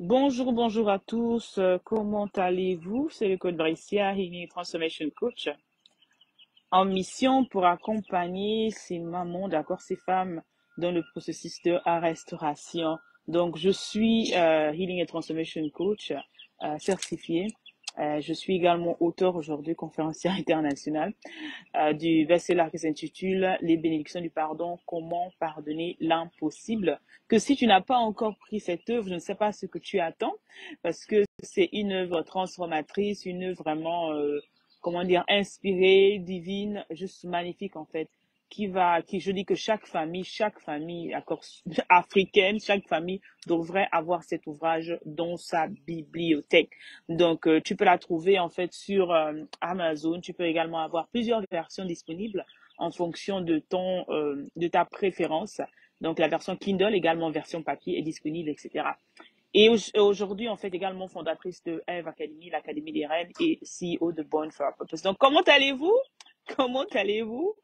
Bonjour, bonjour à tous. Comment allez-vous? C'est le Code Brescia, Healing Transformation Coach, en mission pour accompagner ces mamans, d'accord, ces femmes dans le processus de restauration. Donc, je suis Healing and Transformation Coach certifié. Je suis également auteur aujourd'hui, conférencière internationale du best-seller qui s'intitule Les bénédictions du pardon, comment pardonner l'impossible. Que si tu n'as pas encore pris cette œuvre, je ne sais pas ce que tu attends, parce que c'est une œuvre transformatrice, une œuvre vraiment, comment dire, inspirée, divine, juste magnifique en fait, je dis que chaque famille africaine, chaque famille devrait avoir cet ouvrage dans sa bibliothèque. Donc, tu peux la trouver en fait sur Amazon. Tu peux également avoir plusieurs versions disponibles en fonction de ta préférence. Donc, la version Kindle, également version papier est disponible, etc. Et aujourd'hui, en fait, également fondatrice de Eve Academy, l'Académie des Reines et CEO de Born for a Purpose. Donc, comment allez-vous? Comment allez-vous?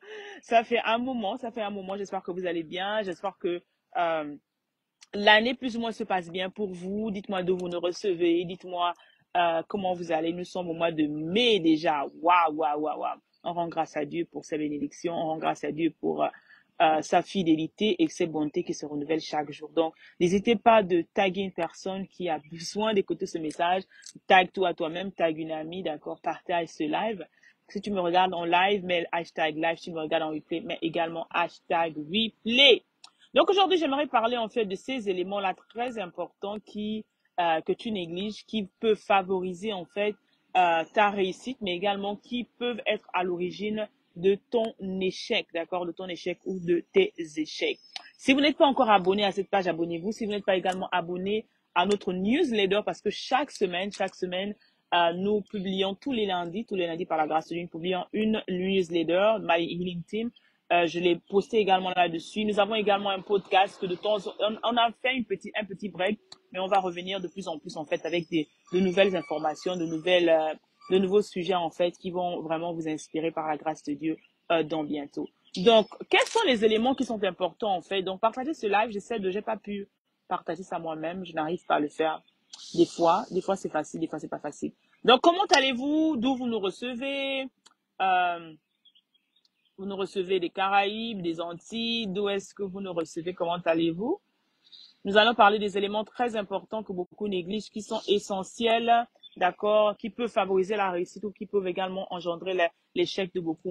Ça fait un moment. J'espère que vous allez bien. J'espère que euh, l'année plus ou moins se passe bien pour vous. Dites-moi d'où vous nous recevez. Dites-moi comment vous allez. Nous sommes au mois de mai déjà. Waouh, waouh, waouh, waouh. On rend grâce à Dieu pour ses bénédictions. On rend grâce à Dieu pour sa fidélité et ses bontés qui se renouvellent chaque jour. Donc, n'hésitez pas de taguer une personne qui a besoin d'écouter ce message. Tag toi à toi-même, tag une amie, d'accord? Partage ce live. Si tu me regardes en live, mets le hashtag live. Si tu me regardes en replay, mets également hashtag replay. Donc aujourd'hui, j'aimerais parler en fait de ces éléments-là très importants que tu négliges, qui peuvent favoriser en fait ta réussite, mais également qui peuvent être à l'origine de ton échec, d'accord, de ton échec ou de tes échecs. Si vous n'êtes pas encore abonné à cette page, abonnez-vous. Si vous n'êtes pas également abonné à notre newsletter, parce que chaque semaine, nous publions tous les lundis par la grâce de Dieu, nous publions une newsletter, My Healing Team. Je l'ai posté également là-dessus. Nous avons également un podcast que de temps on a fait un petit break, mais on va revenir de plus en plus en fait avec de nouvelles informations, de nouveaux sujets en fait qui vont vraiment vous inspirer par la grâce de Dieu dans bientôt. Donc, quels sont les éléments qui sont importants en fait? Donc, partager ce live, j'ai pas pu partager ça moi-même, je n'arrive pas à le faire. Des fois c'est facile, des fois c'est pas facile. Donc, comment allez-vous? D'où vous nous recevez? Euh, vous nous recevez des Caraïbes, des Antilles, d'où est-ce que vous nous recevez? Comment allez-vous? Nous allons parler des éléments très importants que beaucoup négligent, qui sont essentiels, d'accord, qui peuvent favoriser la réussite ou qui peuvent également engendrer l'échec de beaucoup.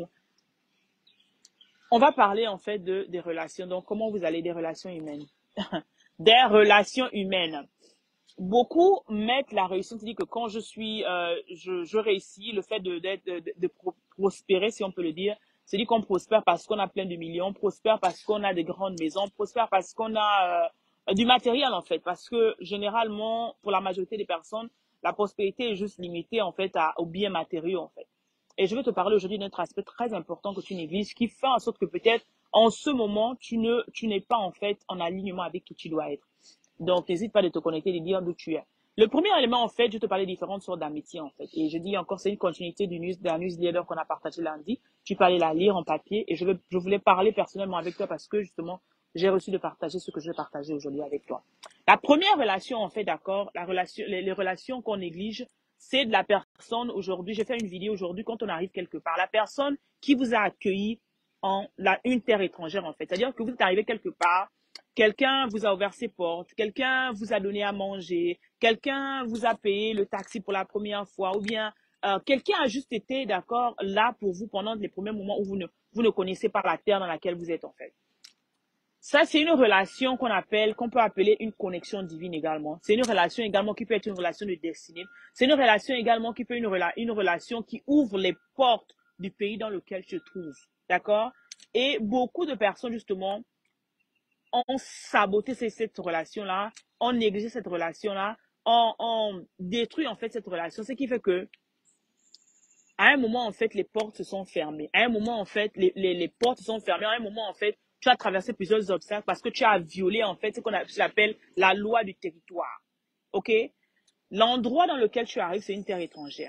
On va parler en fait des relations. Donc, comment vous allez des relations humaines? Des relations humaines. Beaucoup mettent la réussite, c'est-à-dire que quand je réussis, le fait de prospérer, si on peut le dire, c'est-à-dire qu'on prospère parce qu'on a plein de millions, prospère parce qu'on a des grandes maisons, prospère parce qu'on a du matériel en fait, parce que généralement, pour la majorité des personnes, la prospérité est juste limitée en fait aux biens matériaux en fait. Et je vais te parler aujourd'hui d'un autre aspect très important que tu négliges, qui fait en sorte que peut-être en ce moment, tu n'es pas en fait en alignement avec qui tu dois être. Donc, n'hésite pas de te connecter, de dire d'où tu es. Le premier élément, en fait, je te parlais de différentes sortes d'amitié, en fait. Et je dis encore, c'est une continuité de la newsletter qu'on a partagé lundi. Tu peux aller la lire en papier. Et je voulais parler personnellement avec toi parce que, justement, j'ai reçu de partager ce que je vais partager aujourd'hui avec toi. La première relation, en fait, d'accord, les relations qu'on néglige, c'est de la personne aujourd'hui. J'ai fait une vidéo aujourd'hui quand on arrive quelque part. La personne qui vous a accueilli une terre étrangère, en fait. C'est-à-dire que vous êtes arrivé quelque part, quelqu'un vous a ouvert ses portes, quelqu'un vous a donné à manger, quelqu'un vous a payé le taxi pour la première fois, ou bien quelqu'un a juste été, d'accord, là pour vous pendant les premiers moments où vous ne connaissez pas la terre dans laquelle vous êtes en fait. Ça, c'est une relation qu'on peut appeler une connexion divine également. C'est une relation également qui peut être une relation de destinée. C'est une relation également qui peut être une relation qui ouvre les portes du pays dans lequel je trouve. D'accord? Et beaucoup de personnes, justement, ont saboté cette relation-là, ont négligé cette relation-là, ont détruit en fait cette relation. Ce qui fait que, à un moment, en fait, les portes se sont fermées. À un moment, en fait, les portes se sont fermées. À un moment, en fait, tu as traversé plusieurs obstacles parce que tu as violé, en fait, ce qu'on appelle la loi du territoire. OK? L'endroit dans lequel tu arrives, c'est une terre étrangère.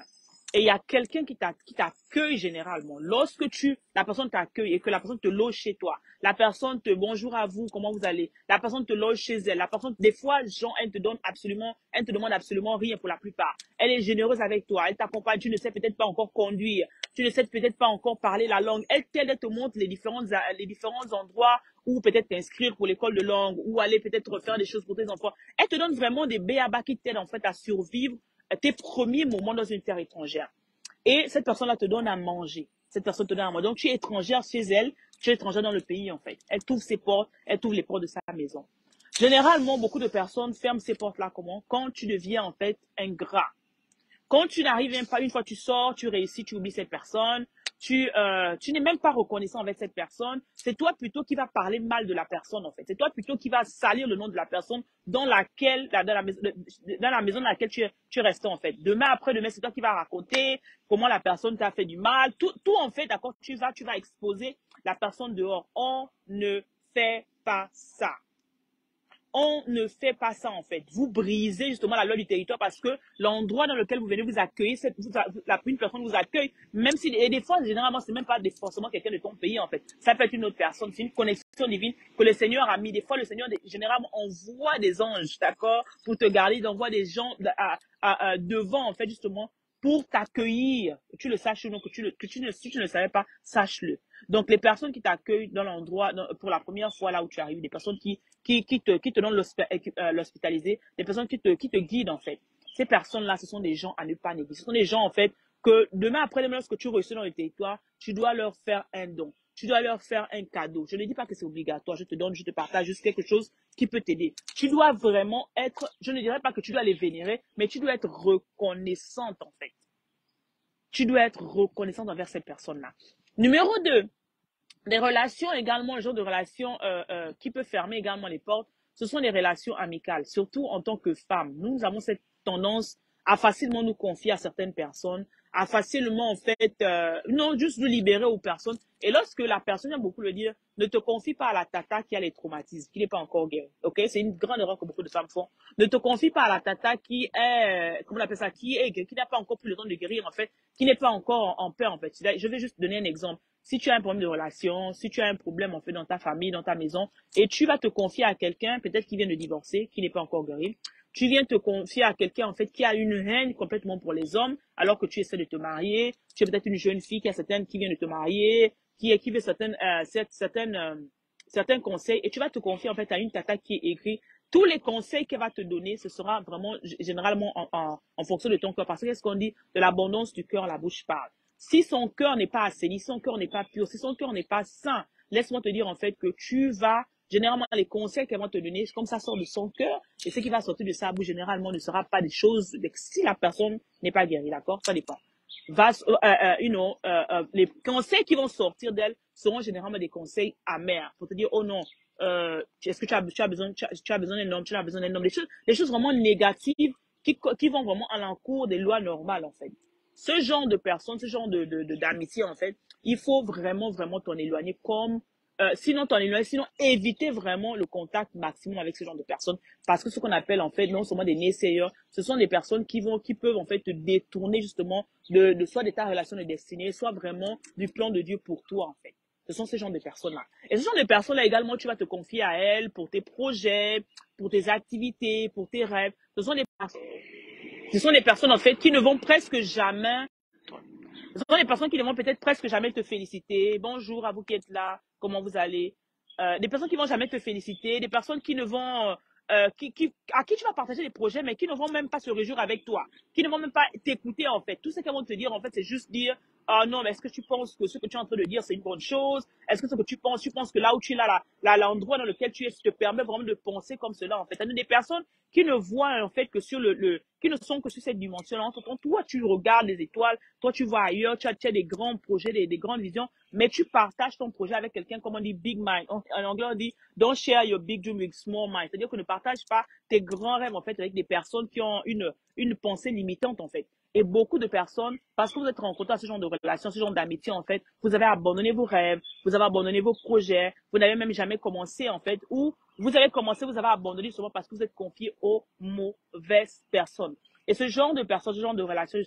et il y a quelqu'un qui t'accueille généralement. Lorsque la personne t'accueille et que la personne te loge chez toi, la personne te bonjour à vous, comment vous allez, la personne te loge chez elle, la personne, des fois, genre, elle te demande absolument rien pour la plupart. Elle est généreuse avec toi, elle t'accompagne, tu ne sais peut-être pas encore conduire, tu ne sais peut-être pas encore parler la langue, elle t'aide, elle te montre les différents endroits où peut-être t'inscrire pour l'école de langue, ou aller peut-être refaire des choses pour tes enfants. Elle te donne vraiment des b.a.-ba qui t'aident en fait à survivre tes premiers moments dans une terre étrangère. Et cette personne-là te donne à manger. Cette personne te donne à manger. Donc, tu es étrangère chez elle, tu es étrangère dans le pays, en fait. Elle t'ouvre ses portes, elle t'ouvre les portes de sa maison. Généralement, beaucoup de personnes ferment ces portes-là comment? Quand tu deviens, en fait, ingrat. Quand tu n'arrives même pas, une fois que tu sors, tu réussis, tu oublies cette personne, tu n'es même pas reconnaissant avec cette personne, c'est toi plutôt qui va parler mal de la personne, en fait. C'est toi plutôt qui va salir le nom de la personne dans la maison dans laquelle tu restes, en fait. Demain, après-demain, c'est toi qui vas raconter comment la personne t'a fait du mal. Tout en fait, d'accord, tu vas exposer la personne dehors. On ne fait pas ça. On ne fait pas ça, en fait. Vous brisez justement la loi du territoire parce que l'endroit dans lequel vous venez vous accueillir, une personne vous accueille, même si, et des fois, généralement, c'est même pas forcément quelqu'un de ton pays, en fait. Ça peut être une autre personne. C'est une connexion divine que le Seigneur a mis. Des fois, le Seigneur, généralement, envoie des anges, d'accord, pour te garder. Il envoie des gens devant, en fait, justement, pour t'accueillir. Que tu le saches ou non, si tu ne le savais pas, sache-le. Donc, les personnes qui t'accueillent dans l'endroit, pour la première fois là où tu arrives, des personnes qui te donnent l'hospitaliser, des personnes qui te guident, en fait. Ces personnes-là, ce sont des gens à ne pas négliger. Ce sont des gens, en fait, que demain après-demain, lorsque tu reçois dans le territoire, tu dois leur faire un don. Tu dois leur faire un cadeau. Je ne dis pas que c'est obligatoire. Je te partage juste quelque chose qui peut t'aider. Tu dois vraiment être, je ne dirais pas que tu dois les vénérer, mais tu dois être reconnaissante, en fait. Tu dois être reconnaissante envers cette personne-là. Numéro 2, des relations également, le genre de relations qui peut fermer également les portes, ce sont les relations amicales, surtout en tant que femme. Nous avons cette tendance à facilement nous confier à certaines personnes, à facilement en fait, non, juste nous libérer aux personnes. Et lorsque la personne, aime beaucoup le dire, ne te confie pas à la tata qui a les traumatismes, qui n'est pas encore guérie. Ok, c'est une grande erreur que beaucoup de femmes font. Ne te confie pas à la tata qui est, comment on appelle ça, qui n'a pas encore pris le temps de guérir en fait, qui n'est pas encore en paix en fait. Je vais juste donner un exemple. Si tu as un problème de relation, si tu as un problème en fait dans ta famille, dans ta maison, et tu vas te confier à quelqu'un, peut-être qui vient de divorcer, qui n'est pas encore guéri, tu viens te confier à quelqu'un en fait qui a une haine complètement pour les hommes, alors que tu essaies de te marier, tu es peut-être une jeune fille qui vient de te marier, qui veut certains conseils, et tu vas te confier en fait à une tata qui est écrit. Tous les conseils qu'elle va te donner, ce sera vraiment généralement en fonction de ton cœur. Parce que qu'est-ce qu'on dit? De l'abondance du cœur, la bouche parle. Si son cœur n'est pas assaini, si son cœur n'est pas pur, si son cœur n'est pas sain, laisse-moi te dire en fait que tu vas, généralement les conseils qu'elle va te donner, comme ça sort de son cœur, et ce qui va sortir de sa bouche généralement ne sera pas des choses, si la personne n'est pas guérie, d'accord? Ça dépend. Les conseils qui vont sortir d'elle seront généralement des conseils amers pour te dire, oh non, est-ce que tu as besoin d'un homme, tu as besoin d'un homme, des choses vraiment négatives qui vont vraiment à l'encontre des lois normales, en fait. Ce genre de personnes, ce genre d'amitié, en fait, il faut vraiment, vraiment t'en éloigner sinon éviter vraiment le contact maximum avec ce genre de personnes. Parce que ce qu'on appelle, en fait, non seulement des naysayers, ce sont des personnes qui peuvent, en fait, te détourner, justement, soit de ta relation de destinée, soit vraiment du plan de Dieu pour toi, en fait. Ce sont ces genres de personnes-là. Et ce genre de personnes-là également, tu vas te confier à elles pour tes projets, pour tes activités, pour tes rêves. Ce sont des personnes, en fait, qui ne vont presque jamais ce sont des personnes qui ne vont peut-être presque jamais te féliciter. Bonjour à vous qui êtes là, comment vous allez? Des personnes qui ne vont jamais te féliciter, des personnes qui ne vont, à qui tu vas partager des projets, mais qui ne vont même pas se réjouir avec toi, qui ne vont même pas t'écouter en fait. Tout ce qu'elles vont te dire en fait, c'est juste dire, ah non, mais est-ce que tu penses que ce que tu es en train de dire, c'est une bonne chose? Est-ce que ce que tu penses que là où tu es là, l'endroit dans lequel tu es, te permet vraiment de penser comme cela en fait. Il y a des personnes qui ne voient en fait que sur qui ne sont que sur cette dimension-là. Toi, tu regardes les étoiles, toi, tu vois ailleurs, tu as des grands projets, des grandes visions, mais tu partages ton projet avec quelqu'un, comme on dit, big mind. En anglais, on dit, don't share your big dream with small mind. C'est-à-dire que ne partage pas tes grands rêves, en fait, avec des personnes qui ont une pensée limitante, en fait. Et beaucoup de personnes, parce que vous êtes rencontrés à ce genre de relation, ce genre d'amitié, en fait, vous avez abandonné vos rêves, vous avez abandonné vos projets, vous n'avez même jamais commencé, en fait, ou vous avez commencé, vous avez abandonné seulement parce que vous êtes confié aux mauvaises personnes. Et ce genre de personnes, ce genre de relations, justement,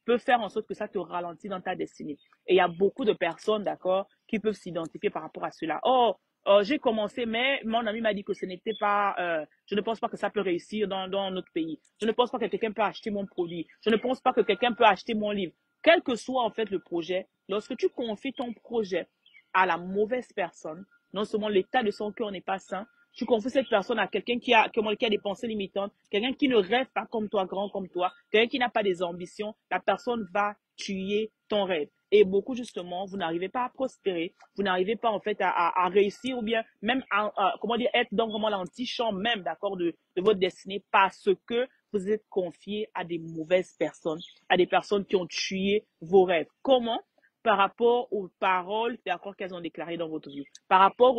peut faire en sorte que ça te ralentit dans ta destinée. Et il y a beaucoup de personnes, d'accord, qui peuvent s'identifier par rapport à cela. Oh, j'ai commencé, mais mon ami m'a dit que ce n'était pas, je ne pense pas que ça peut réussir dans notre pays. Je ne pense pas que quelqu'un peut acheter mon produit. Je ne pense pas que quelqu'un peut acheter mon livre. Quel que soit en fait le projet, lorsque tu confies ton projet à la mauvaise personne, non seulement l'état de son cœur n'est pas sain, tu confies cette personne à quelqu'un qui a des pensées limitantes, quelqu'un qui ne rêve pas comme toi, grand comme toi, quelqu'un qui n'a pas des ambitions, la personne va tuer ton rêve. Et beaucoup, justement, vous n'arrivez pas à prospérer, vous n'arrivez pas, en fait, à réussir ou bien même comment dire, être dans vraiment l'antichamp même, d'accord, de votre destinée parce que vous êtes confié à des mauvaises personnes, à des personnes qui ont tué vos rêves. Comment? Par rapport aux paroles, d'accord, qu'elles ont déclarées dans votre vie, par rapport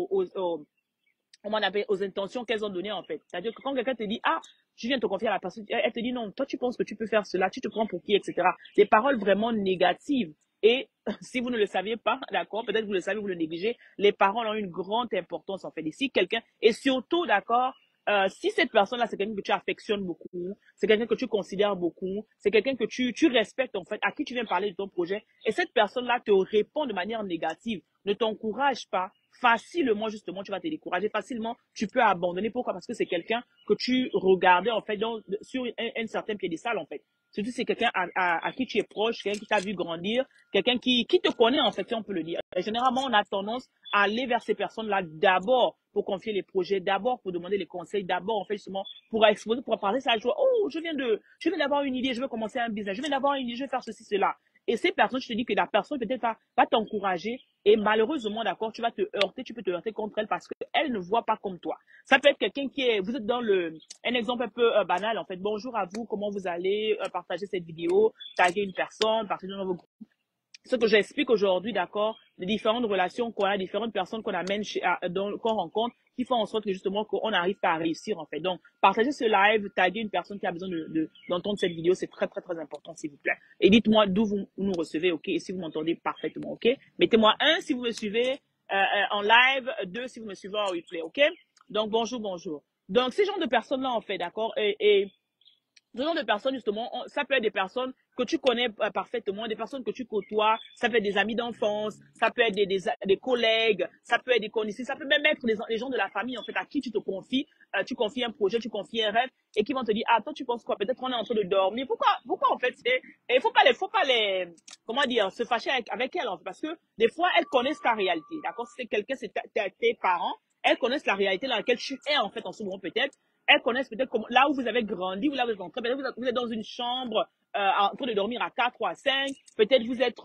comment on appelle, aux intentions qu'elles ont données en fait. C'est-à-dire que quand quelqu'un te dit, ah, je viens te confier à la personne, elle te dit non, toi tu penses que tu peux faire cela, tu te prends pour qui, etc. Des paroles vraiment négatives. Et si vous ne le saviez pas, d'accord, peut-être vous le savez, vous le négligez, les paroles ont une grande importance en fait. Et si quelqu'un, et surtout, d'accord, si cette personne-là, c'est quelqu'un que tu affectionnes beaucoup, c'est quelqu'un que tu considères beaucoup, c'est quelqu'un que tu respectes en fait, à qui tu viens parler de ton projet, et cette personne-là te répond de manière négative, ne t'encourage pas, facilement, justement, tu vas te décourager. Facilement, tu peux abandonner. Pourquoi? Parce que c'est quelqu'un que tu regardais, en fait, sur un certain piédestal, en fait. Surtout, c'est quelqu'un à qui tu es proche, quelqu'un qui t'a vu grandir, quelqu'un qui te connaît, en fait, si on peut le dire. Et généralement, on a tendance à aller vers ces personnes-là d'abord pour confier les projets, d'abord pour demander les conseils, d'abord, en fait, justement, pour exposer, pour parler sa joie. Oh, je viens d'avoir une idée, je veux commencer un business, je viens d'avoir une idée, je vais faire ceci, cela. Et ces personnes, je te dis que la personne peut-être va t'encourager et malheureusement, d'accord, tu vas te heurter, tu peux te heurter contre elle parce qu'elle ne voit pas comme toi. Ça peut être quelqu'un vous êtes dans un exemple un peu banal en fait. Bonjour à vous, comment vous allez partager cette vidéo, taguer une personne, partager dans vos groupes. Ce que j'explique aujourd'hui, d'accord, les différentes relations qu'on a, différentes personnes qu'on amène qu'on rencontre, qui font en sorte que justement qu'on n'arrive pas à réussir en fait. Donc, partagez ce live, taguez une personne qui a besoin d'entendre cette vidéo, c'est très très très important s'il vous plaît. Et dites-moi d'où vous nous recevez, ok, et si vous m'entendez parfaitement, ok. Mettez-moi un si vous me suivez en live, deux si vous me suivez en replay, ok. Donc bonjour, bonjour. Donc ces genre de personnes là en fait, d'accord, et ce genre de personnes, justement, ça peut être des personnes que tu connais parfaitement, des personnes que tu côtoies, ça peut être des amis d'enfance, ça peut être des collègues, ça peut être des connaissances, ça peut même être les gens de la famille, en fait, à qui tu te confies, tu confies un projet, tu confies un rêve, et qui vont te dire, ah, toi, tu penses quoi? Peut-être qu'on est en train de dormir. Pourquoi, en fait, et il faut pas les, comment dire, se fâcher avec elles, en fait, parce que des fois, elles connaissent ta réalité, d'accord? Si c'est quelqu'un, c'est tes parents, elles connaissent la réalité dans laquelle tu es, en fait, en ce moment, peut-être. Elles connaissent peut-être là où vous avez grandi, ou là où vous êtes entré. Peut-être vous êtes dans une chambre en train de dormir à 4 ou à 5. Peut-être vous êtes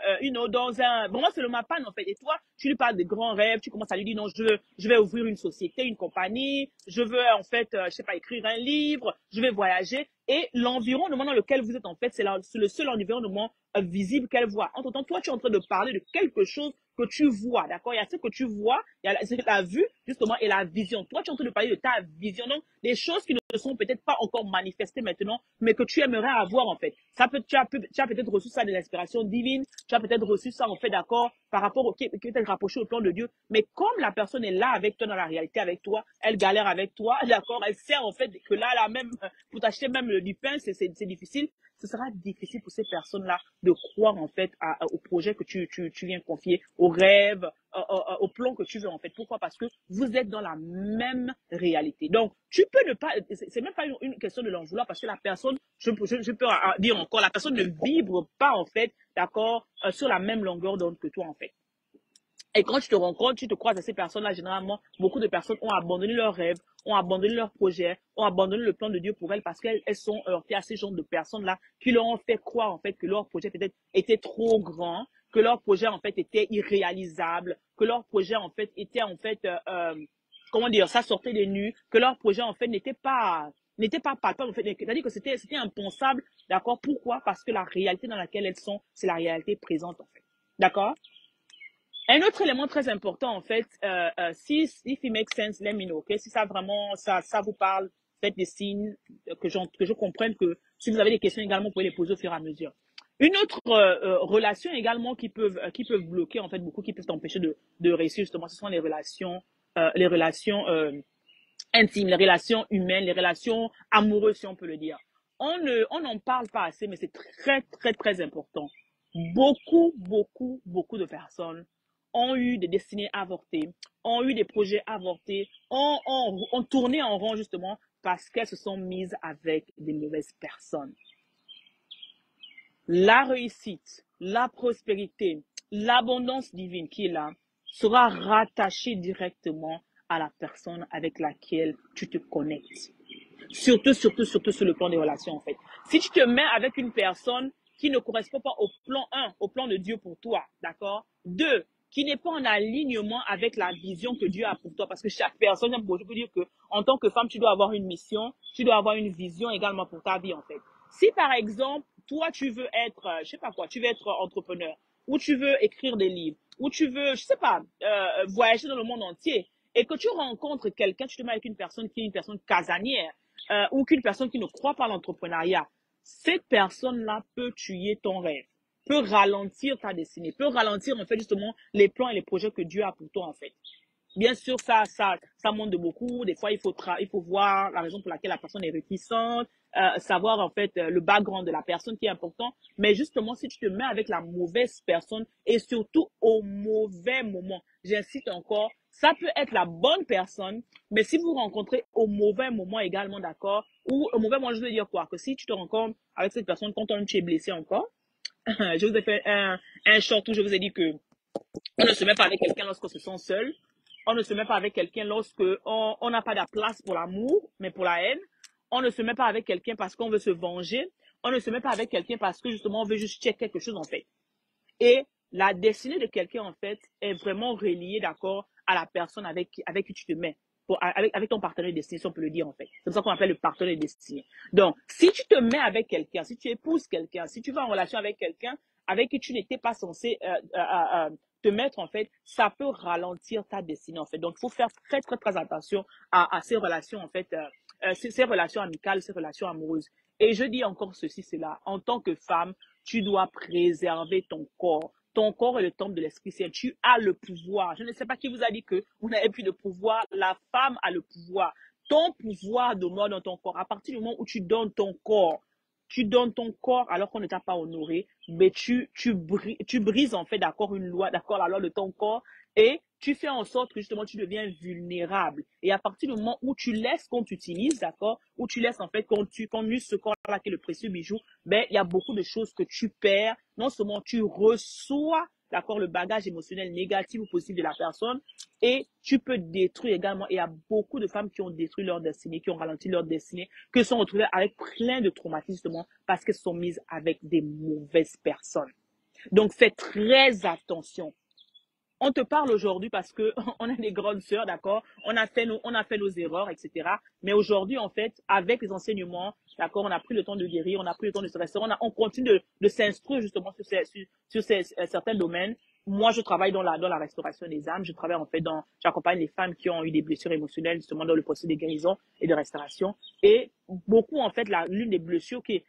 dans un... Bon, moi, c'est le Mapan, en fait. Et toi, tu lui parles de grands rêves. Tu commences à lui dire, non, je vais ouvrir une société, une compagnie. Je veux, en fait, je sais pas, écrire un livre. Je vais voyager. Et l'environnement dans lequel vous êtes, en fait, c'est le seul environnement visible qu'elle voit. Entre-temps, toi, tu es en train de parler de quelque chose que tu vois, d'accord? Il y a ce que tu vois, il y a la vue, justement, et la vision. Toi, tu es en train de parler de ta vision. Donc, des choses qui ne sont peut-être pas encore manifestées maintenant, mais que tu aimerais avoir, en fait. Tu as peut-être reçu ça de l'inspiration divine, tu as peut-être reçu ça, en fait, d'accord, par rapport au, qui est peut-être rapproché au plan de Dieu. Mais comme la personne est là avec toi, dans la réalité avec toi, elle galère avec toi, d'accord, elle sert, en fait, que là, même, pour t'acheter même du pain, c'est difficile. Ce sera difficile pour ces personnes-là de croire en fait au projet que tu viens confier, au rêve, au plan que tu veux en fait. Pourquoi? Parce que vous êtes dans la même réalité. Donc, tu peux ne pas, c'est même pas une question de l'en vouloir parce que la personne, je peux dire encore, la personne ne vibre pas en fait, d'accord, sur la même longueur d'onde que toi en fait. Et quand tu te rends compte, tu te croises à ces personnes-là, généralement, beaucoup de personnes ont abandonné leurs rêves, ont abandonné leurs projets, ont abandonné le plan de Dieu pour elles parce qu'elles sont heurtées à ces genres de personnes-là qui leur ont fait croire, en fait, que leur projet peut-être était trop grand, que leur projet, en fait, était irréalisable, que leur projet, en fait, était, en fait, comment dire, ça sortait des nues, que leur projet, en fait, n'était pas palpable, en fait. C'est-à-dire que c'était impensable, d'accord? Pourquoi? Parce que la réalité dans laquelle elles sont, c'est la réalité présente, en fait. D'accord? Un autre élément très important, en fait, if it makes sense, let me know, ok? Si ça vraiment, ça vous parle, faites des signes, que je comprenne que si vous avez des questions également, vous pouvez les poser au fur et à mesure. Une autre relation également qui peuvent bloquer, en fait, beaucoup, qui peuvent t'empêcher de réussir, justement, ce sont les relations intimes, les relations humaines, les relations amoureuses, si on peut le dire. on n'en parle pas assez, mais c'est très, très, très important. Beaucoup, beaucoup, beaucoup de personnes ont eu des destinées avortées, ont eu des projets avortés, ont tourné en rond justement parce qu'elles se sont mises avec des mauvaises personnes. La réussite, la prospérité, l'abondance divine qui est là sera rattachée directement à la personne avec laquelle tu te connectes. Surtout sur le plan des relations, en fait. Si tu te mets avec une personne qui ne correspond pas au plan 1, au plan de Dieu pour toi, d'accord? 2, qui n'est pas en alignement avec la vision que Dieu a pour toi, parce que chaque personne, je peux dire que en tant que femme, tu dois avoir une mission, tu dois avoir une vision également pour ta vie, en fait. Si par exemple, toi, tu veux être, je sais pas quoi, tu veux être entrepreneur, ou tu veux écrire des livres, ou tu veux, je sais pas, voyager dans le monde entier, et que tu rencontres quelqu'un, tu te mets avec une personne qui est une personne casanière, ou qu'une personne qui ne croit pas à l'entrepreneuriat, cette personne-là peut tuer ton rêve, peut ralentir ta destinée, peut ralentir en fait justement les plans et les projets que Dieu a pour toi en fait. Bien sûr, ça monte de beaucoup. Des fois, il faut voir la raison pour laquelle la personne est réticente, savoir en fait le background de la personne qui est important. Mais justement, si tu te mets avec la mauvaise personne et surtout au mauvais moment, j'insiste encore, ça peut être la bonne personne, mais si vous rencontrez au mauvais moment également, d'accord, ou au mauvais moment, je veux dire quoi, que si tu te rencontres avec cette personne quand tu es blessé encore, je vous ai fait un short où je vous ai dit que on ne se met pas avec quelqu'un lorsqu'on se sent seul. On ne se met pas avec quelqu'un lorsque on n'a pas de place pour l'amour, mais pour la haine. On ne se met pas avec quelqu'un parce qu'on veut se venger. On ne se met pas avec quelqu'un parce que justement on veut juste checker quelque chose en fait. Et la destinée de quelqu'un en fait est vraiment reliée, d'accord, à la personne avec qui tu te mets. Avec ton partenaire de destinée, si on peut le dire en fait. C'est pour ça qu'on appelle le partenaire de destinée. Donc, si tu te mets avec quelqu'un, si tu épouses quelqu'un, si tu vas en relation avec quelqu'un avec qui tu n'étais pas censé te mettre en fait, ça peut ralentir ta destinée en fait. Donc, il faut faire très très très attention à ces relations en fait, ces relations amicales, ces relations amoureuses. Et je dis encore ceci, cela. En tant que femme, tu dois préserver ton corps. Ton corps est le temple de l'Esprit Saint. Tu as le pouvoir. Je ne sais pas qui vous a dit que vous n'avez plus de pouvoir. La femme a le pouvoir. Ton pouvoir demeure dans ton corps. À partir du moment où tu donnes ton corps alors qu'on ne t'a pas honoré, mais tu brises en fait, d'accord, une loi, d'accord, la loi de ton corps et tu fais en sorte que justement tu deviens vulnérable. Et à partir du moment où tu laisses qu'on t'utilise, d'accord, où tu laisses en fait qu'on use ce corps-là qui est le précieux bijou, ben il y a beaucoup de choses que tu perds. Non seulement tu reçois, d'accord, le bagage émotionnel négatif ou positif de la personne, et tu peux détruire également. Et il y a beaucoup de femmes qui ont détruit leur destinée, qui ont ralenti leur destinée, qui se sont retrouvées avec plein de traumatismes justement parce qu'elles sont mises avec des mauvaises personnes. Donc fais très attention. On te parle aujourd'hui parce que on a des grandes sœurs, d'accord? On a fait nos erreurs, etc. Mais aujourd'hui, en fait, avec les enseignements, d'accord, on a pris le temps de guérir, on a pris le temps de se restaurer, on continue de s'instruire justement sur certains domaines. Moi, je travaille dans la restauration des âmes. Je travaille en fait j'accompagne les femmes qui ont eu des blessures émotionnelles justement dans le processus de guérison et de restauration. Et beaucoup, en fait, l'une des blessures qui est,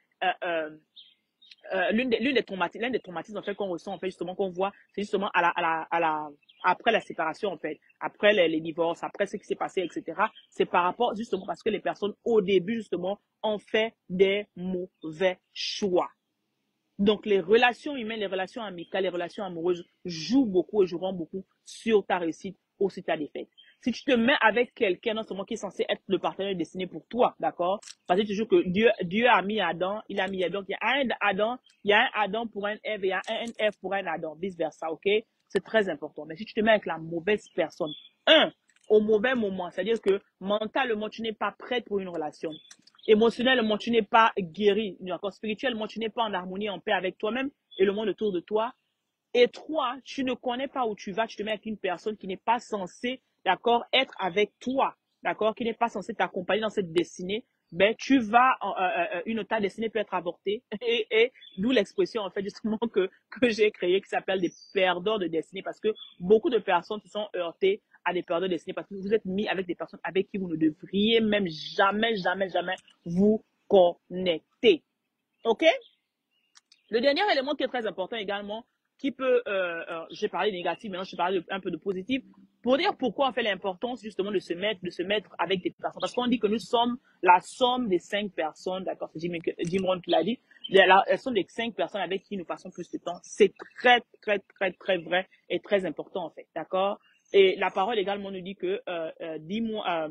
l'un des traumatismes en fait qu'on ressent en fait justement qu'on voit c'est justement après la séparation en fait après les divorces après ce qui s'est passé etc c'est par rapport justement parce que les personnes au début justement ont fait des mauvais choix. Donc, les relations humaines, les relations amicales, les relations amoureuses jouent beaucoup et joueront beaucoup sur ta réussite ou sur ta défaite. Si tu te mets avec quelqu'un, non seulement qui est censé être le partenaire destiné pour toi, d'accord? Parce que toujours que Dieu a mis Adam, il a mis Adam. Il y a un Adam, il y a un Adam pour un Ève et il y a un Ève pour un Adam, vice versa, ok? C'est très important. Mais si tu te mets avec la mauvaise personne, au mauvais moment, c'est-à-dire que mentalement, tu n'es pas prête pour une relation. Émotionnellement, tu n'es pas guéri. D'accord? Spirituellement, tu n'es pas en harmonie, en paix avec toi-même et le monde autour de toi. Et toi, tu ne connais pas où tu vas, tu te mets avec une personne qui n'est pas censée, d'accord, être avec toi, d'accord, qui n'est pas censée t'accompagner dans cette destinée, ben, ta destinée peut être avortée. Et d'où l'expression, en fait, justement, que j'ai créée, qui s'appelle des perdants de destinée, parce que beaucoup de personnes se sont heurtées à des perdants de destinée, parce que vous êtes mis avec des personnes avec qui vous ne devriez même jamais, jamais, jamais vous connecter. OK? Le dernier élément qui est très important également, j'ai parlé de négatif, maintenant je parle un peu de positif, pour dire pourquoi on fait l'importance justement de se mettre avec des personnes. Parce qu'on dit que nous sommes la somme des 5 personnes, d'accord, c'est Jim Rohn qui l'a dit, la somme des 5 personnes avec qui nous passons plus de temps. C'est très, très, très, très vrai et très important en fait, d'accord. Et la parole également nous dit que, dis-moi,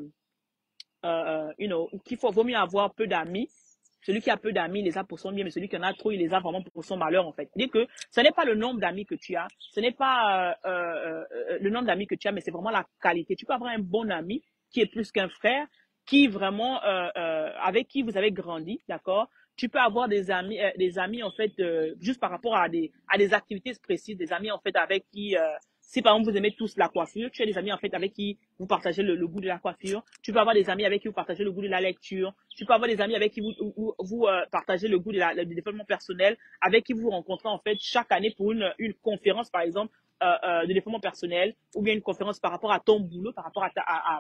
qu'il vaut mieux avoir peu d'amis. Celui qui a peu d'amis, il les a pour son bien, mais celui qui en a trop, il les a vraiment pour son malheur, en fait. C'est-à-dire que ce n'est pas le nombre d'amis que tu as, ce n'est pas le nombre d'amis que tu as, mais c'est vraiment la qualité. Tu peux avoir un bon ami qui est plus qu'un frère, qui vraiment, avec qui vous avez grandi, d'accord? Tu peux avoir des amis en fait, juste par rapport à des activités précises, des amis en fait avec qui, si par exemple vous aimez tous la coiffure, tu as des amis en fait avec qui vous partagez le goût de la coiffure. Tu peux avoir des amis avec qui vous partagez le goût de la lecture. Tu peux avoir des amis avec qui vous partagez le goût du développement personnel, avec qui vous vous rencontrez en fait chaque année pour une conférence par exemple de développement personnel, ou bien une conférence par rapport à ton boulot, par rapport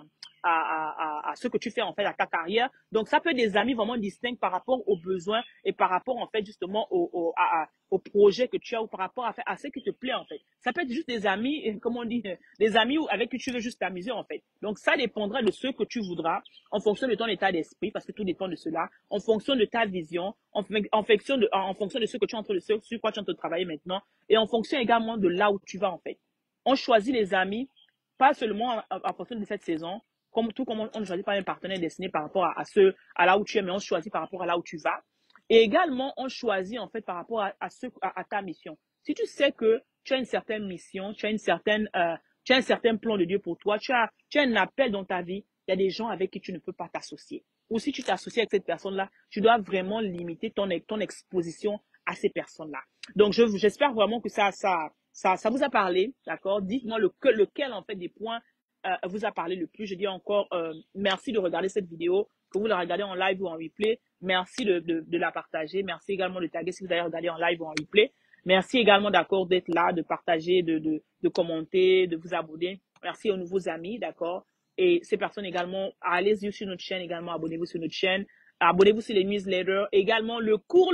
à ce que tu fais en fait à ta carrière. Donc ça peut être des amis vraiment distincts par rapport aux besoins et par rapport en fait justement au projet que tu as, ou par rapport à ce qui te plaît en fait. Ça peut être juste des amis, comme on dit, des amis avec qui tu veux juste t'amuser en fait. Donc ça dépendra de ce que tu voudras en fonction de ton état d'esprit, parce que tout dépend de cela, en fonction de ta vision, en fonction de ce que tu es en train de, sur quoi tu es en train de travailler maintenant, et en fonction également de là où tu vas en fait. On choisit les amis pas seulement en fonction de cette saison, tout comme on ne choisit pas un partenaire destiné par rapport à là où tu es, mais on choisit par rapport à là où tu vas. Et également, on choisit en fait par rapport à ta mission. Si tu sais que tu as une certaine mission, tu as un certain plan de Dieu pour toi, tu as un appel dans ta vie, il y a des gens avec qui tu ne peux pas t'associer. Ou si tu t'associes avec cette personne-là, tu dois vraiment limiter ton exposition à ces personnes-là. Donc, j'espère vraiment que ça vous a parlé, d'accord? Dites-moi lequel, en fait, des points vous a parlé le plus. Je dis encore merci de regarder cette vidéo, que vous la regardez en live ou en replay. Merci de la partager. Merci également de taguer si vous avez regardé en live ou en replay. Merci également, d'accord, d'être là, de partager, de commenter, de vous abonner. Merci aux nouveaux amis, d'accord? Et ces personnes également, allez-y sur notre chaîne également, abonnez-vous sur notre chaîne. Abonnez-vous sur les newsletters. Également, le cours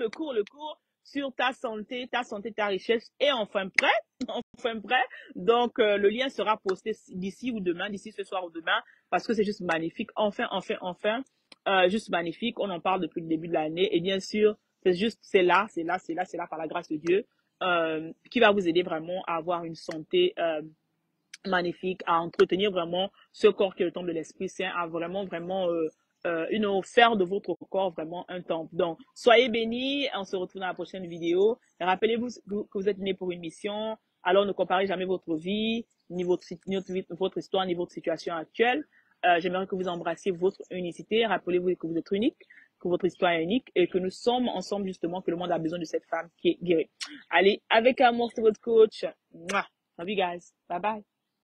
sur ta santé, ta richesse. Et enfin prêt. Donc, le lien sera posté d'ici ou demain, d'ici ce soir ou demain, parce que c'est juste magnifique. Enfin, juste magnifique. On en parle depuis le début de l'année. Et bien sûr, c'est là, par la grâce de Dieu, qui va vous aider vraiment à avoir une santé magnifique, à entretenir vraiment ce corps qui est le temple de l'Esprit Saint, à vraiment faire de votre corps vraiment un temple. Donc, soyez bénis, on se retrouve dans la prochaine vidéo. Rappelez-vous que vous êtes nés pour une mission, alors ne comparez jamais votre vie, ni votre histoire, ni votre situation actuelle. J'aimerais que vous embrassiez votre unicité. Rappelez-vous que vous êtes unique, que votre histoire est unique et que nous sommes ensemble justement, que le monde a besoin de cette femme qui est guérie. Allez, avec amour, c'est votre coach. Mouah. Love you guys. Bye bye.